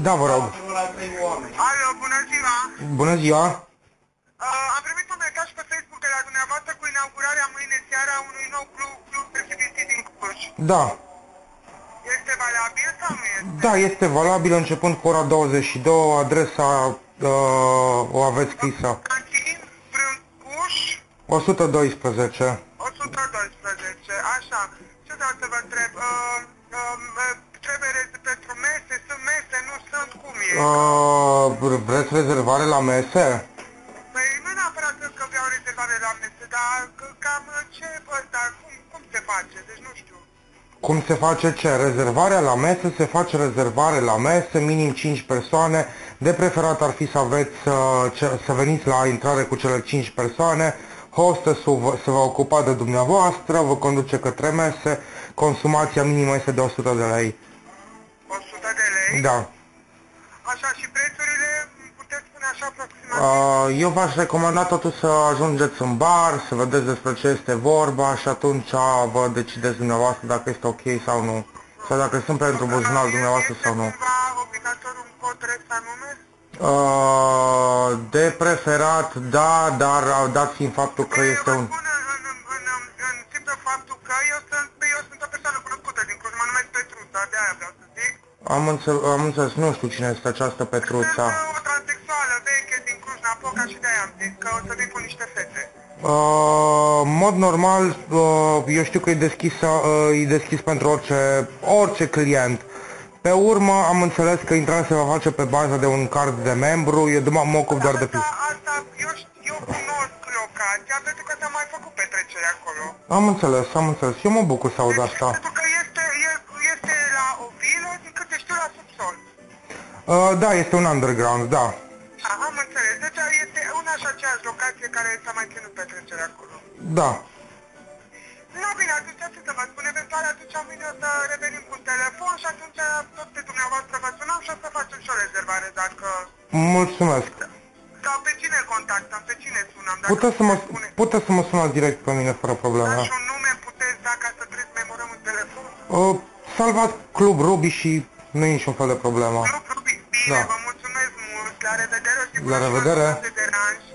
Da, vă rog. Alo, bună ziua! Bună ziua. Am primit un mesaj pe Facebook de la dumneavoastră cu inaugurarea mâine seara unui nou club de CBC din Cluj. Da. Este valabil sau nu este? Da, este valabil începând cu ora 22, adresa o aveți scrisă. Cantin, Brâncuș, 112. 112, așa. Ce vreau să vă întreb? Trebuie pentru mese, sunt mese, nu sunt, cum e? Vreți rezervare la mese? Păi nu neapărat că vreau rezervare la mese, dar cam ce, dar cum se face? Deci nu știu. Cum se face ce? Rezervarea la mese, se face rezervare la mese, minim 5 persoane. De preferat ar fi să aveți, să veniți la intrare cu cele 5 persoane. Hostesul se va ocupa de dumneavoastră, vă conduce către mese. Consumația minimă este de 100 de lei. 100 de lei? Da. Așa, și prețurile, puteți spune așa aproximativ? Eu v-aș recomanda totuși să ajungeți în bar, să vedeți despre ce este vorba și atunci vă decideți dumneavoastră dacă este ok sau nu. Sau dacă sunt pentru buzunarul dumneavoastră sau nu. Este cumva obligatoriu un cod REX anume? De preferat, da, dar dat fiind faptul că este un... În simplu faptul că eu sunt o persoană cunoscută din Cluj, mă numesc Petruța, de-aia vreau să zic. Am înțeles, nu știu cine este această Petruța. Sunt o transexuală veche din Cluj-Napoca și de-aia am zis că o să vin cu niște fete. În mod normal, eu știu că e deschis pentru orice client. Pe urmă, am înțeles că intrarea se va face pe baza de un card de membru, eu mă ocup doar de plăți. Asta, eu cunosc locația, pentru că s-a mai făcut petrecere acolo. Am înțeles. Eu mă bucur să aud asta. Pentru că este la o vilă, din câte știu, la subsol. Da, este un underground, da. Am înțeles. Deci este una și aceeași locație care s-a mai ținut petrecere acolo. Da. Nu, bine, atunci ce să vă spun, eventual atunci am venit să revenim cu un telefon și atunci tot pe dumneavoastră vă sunăm și o să facem și o rezervare, dacă... Mulțumesc. Sau pe cine contactăm, pe cine sunăm, dacă puteți să mă sunați direct pe mine fără probleme. Da, și un nume puteți, dacă să trebuie să memorăm un telefon? Salvați Club Ruby și nu e niciun fel de problemă. Club Ruby, bine, Da. vă mulțumesc mult, la revedere, La revedere. de deranj.